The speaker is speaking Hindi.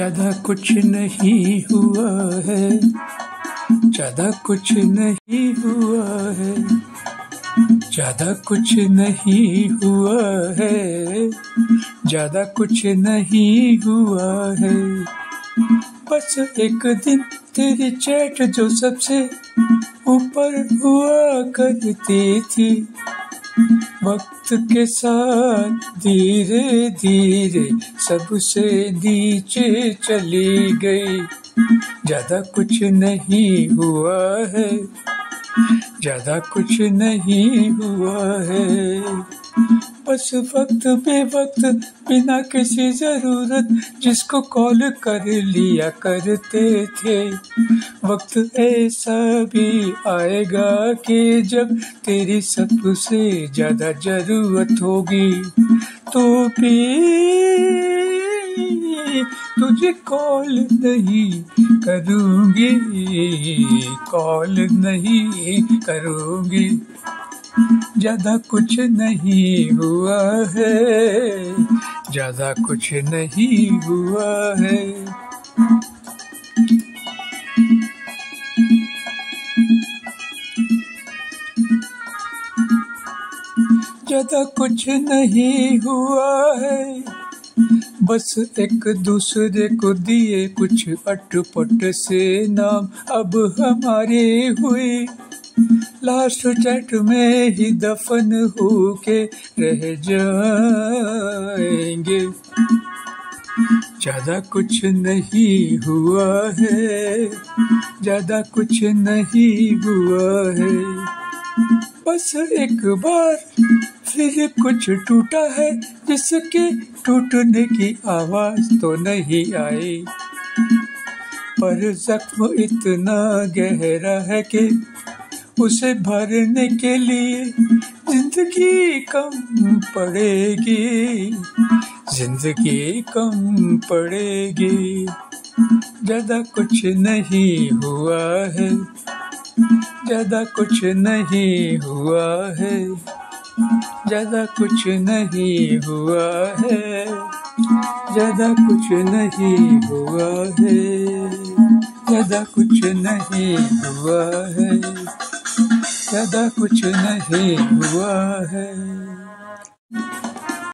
ज्यादा कुछ नहीं हुआ है, ज्यादा कुछ नहीं हुआ है, ज्यादा कुछ नहीं हुआ है, ज्यादा कुछ नहीं हुआ है। बस एक दिन तेरी चैट जो सबसे ऊपर हुआ करती थी, वक्त के साथ धीरे धीरे सबसे नीचे चली गई। ज्यादा कुछ नहीं हुआ है, ज्यादा कुछ नहीं हुआ है। बस वक्त बेवक्त बिना किसी जरूरत जिसको कॉल कर लिया करते थे। वक्त ऐसा भी आएगा कि जब तेरी सबसे ज्यादा जरूरत होगी, तो भी तुझे कॉल नहीं करूँगी, कॉल नहीं करूँगी। ज्यादा कुछ नहीं हुआ है, ज्यादा कुछ नहीं हुआ है। ज्यादा कुछ नहीं हुआ है, बस एक दूसरे को दिए कुछ अटपट से नाम अब हमारे हुए। लास्ट चैट में ही दफन होके रह जाएंगे। ज्यादा कुछ नहीं हुआ है, ज्यादा कुछ नहीं हुआ है। बस एक बार फिर कुछ टूटा है, जिसके टूटने की आवाज तो नहीं आई, पर जख्म इतना गहरा है कि उसे भरने के लिए जिंदगी कम पड़ेगी, जिंदगी कम पड़ेगी। ज्यादा कुछ नहीं हुआ है, ज्यादा कुछ नहीं हुआ है, ज्यादा कुछ नहीं हुआ है, ज्यादा कुछ नहीं हुआ है, ज्यादा कुछ नहीं हुआ है, ज्यादा कुछ नहीं हुआ है।